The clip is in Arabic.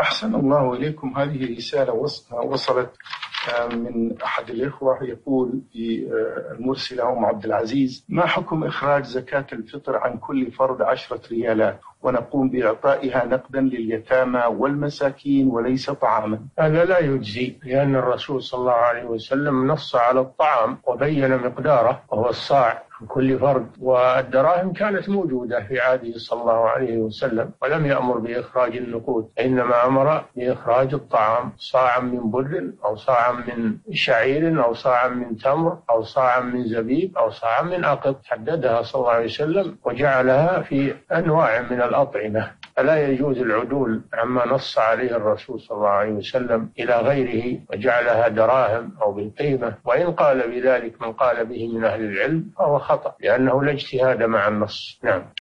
أحسن الله إليكم. هذه رسالة وصلت من أحد الإخوة، يقول في المرسلة أم عبد العزيز: ما حكم إخراج زكاة الفطر عن كل فرد 10 ريالات ونقوم بإعطائها نقدا لليتامى والمساكين وليس طعاما؟ هذا لا يجزي، لأن الرسول صلى الله عليه وسلم نص على الطعام وبين مقداره وهو الصاع عن كل فرد، والدراهم كانت موجودة في عهده صلى الله عليه وسلم ولم يأمر بإخراج النقود، إنما أمر بإخراج الطعام، صاعا من بر أو صاعا من شعير أو صاعا من تمر أو صاعا من زبيب أو صاعا من أقط، حددها صلى الله عليه وسلم وجعلها في أنواع من الأطعمة. فلا يجوز العدول عما نص عليه الرسول صلى الله عليه وسلم إلى غيره وجعلها دراهم أو بالقيمة، وإن قال بذلك من قال به من أهل العلم فهو خطأ، لأنه لا اجتهاد مع النص. نعم.